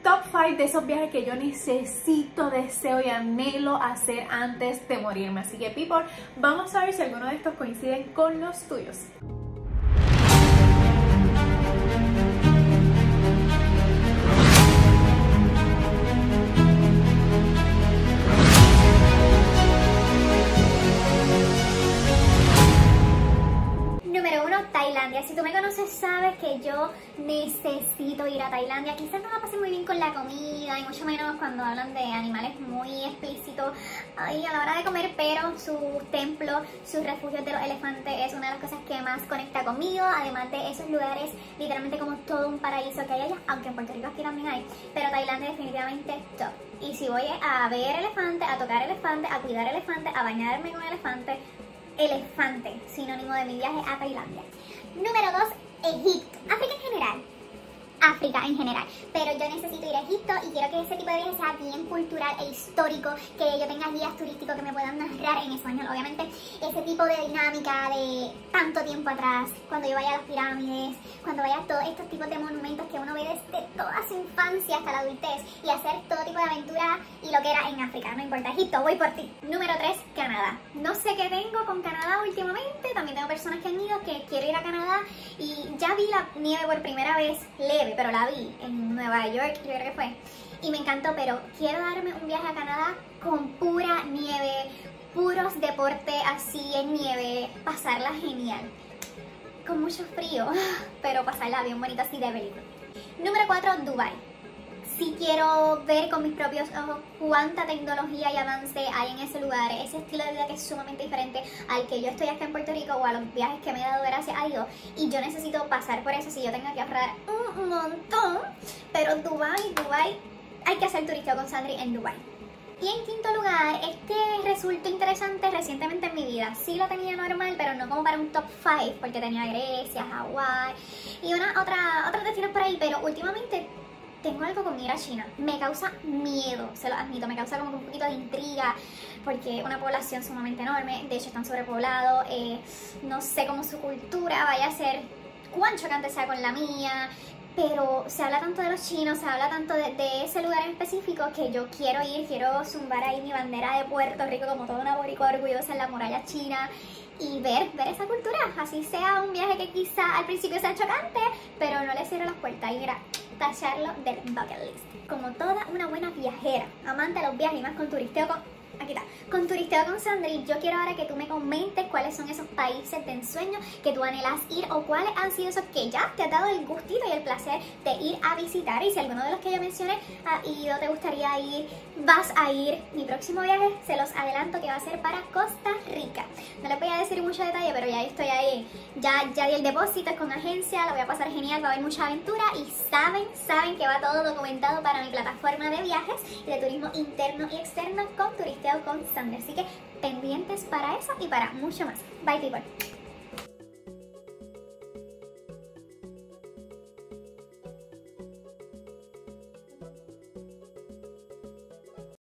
top 5 de esos viajes que yo necesito, deseo y anhelo hacer antes de morirme. Así que, people, vamos a ver si alguno de estos coinciden con los tuyos. Tailandia. Si tú me conoces sabes que yo necesito ir a Tailandia. Quizás no la pasé muy bien con la comida y mucho menos cuando hablan de animales muy explícitos ahí a la hora de comer, pero sus templos, sus refugios de los elefantes es una de las cosas que más conecta conmigo, además de esos lugares literalmente como todo un paraíso que hay allá, aunque en Puerto Rico aquí también hay, pero Tailandia definitivamente top. Y si voy a ver elefantes, a tocar elefantes, a cuidar elefantes, a bañarme con elefantes, elefante, sinónimo de mi viaje a Tailandia. Número 2, Egipto. África en general. África en general, pero yo necesito ir a Egipto y quiero que ese tipo de viaje sea bien cultural e histórico, que yo tenga guías turísticos que me puedan narrar en español, obviamente, ese tipo de dinámica de tanto tiempo atrás, cuando yo vaya a las pirámides, cuando vaya a todos estos tipos de monumentos que uno ve desde toda su infancia hasta la adultez y hacer todo tipo de aventura y lo que era en África, no importa, Egipto, voy por ti. Número 3, Canadá. No sé qué tengo con Canadá últimamente, también tengo personas que han ido que quiero ir a Canadá y ya vi la nieve por primera vez leve, pero la vi en Nueva York, yo creo que fue, y me encantó, pero quiero darme un viaje a Canadá con pura nieve, puros deportes así en nieve, pasarla genial, con mucho frío, pero pasarla bien bonito así de película. Número 4, Dubai. Si quiero ver con mis propios ojos cuánta tecnología y avance hay en ese lugar, ese estilo de vida que es sumamente diferente al que yo estoy acá en Puerto Rico o a los viajes que me he dado gracias a Dios, y yo necesito pasar por eso si yo tengo que ahorrar un montón, pero Dubai, hay que hacer turisteo con Sandri en Dubai. Y en quinto lugar, este resultó interesante recientemente en mi vida. Sí lo tenía normal, pero no como para un top 5, porque tenía Grecia, Hawái y otros destinos por ahí, pero últimamente tengo algo con ir a China. Me causa miedo, se lo admito, me causa como un poquito de intriga, porque una población sumamente enorme, de hecho están sobrepoblados, no sé cómo su cultura vaya a ser, cuán chocante sea con la mía, pero se habla tanto de los chinos, se habla tanto de ese lugar en específico que yo quiero ir, quiero zumbar ahí mi bandera de Puerto Rico como toda una boricua orgullosa en la muralla china y ver esa cultura, así sea un viaje que quizá al principio sea chocante, pero no le cierro las puertas y mira, tacharlo del bucket list. Como toda una buena viajera, amante de los viajes y más con turisteo con turisteo con Sandri, yo quiero ahora que tú me comentes cuáles son esos países de ensueño que tú anhelas ir o cuáles han sido esos que ya te has dado el gustito y el placer de ir a visitar, y si alguno de los que yo mencioné ha ido, te gustaría ir, vas a ir. Mi próximo viaje se los adelanto que va a ser para Costa Rica. No les voy a decir mucho detalle, pero ya estoy ahí, ya di el depósito, es con agencia, lo voy a pasar genial, va a haber mucha aventura y saben que va todo documentado para mi plataforma de viajes y de turismo interno y externo con turisteo con Sandri. Así que pendientes para eso y para mucho más. Bye, people.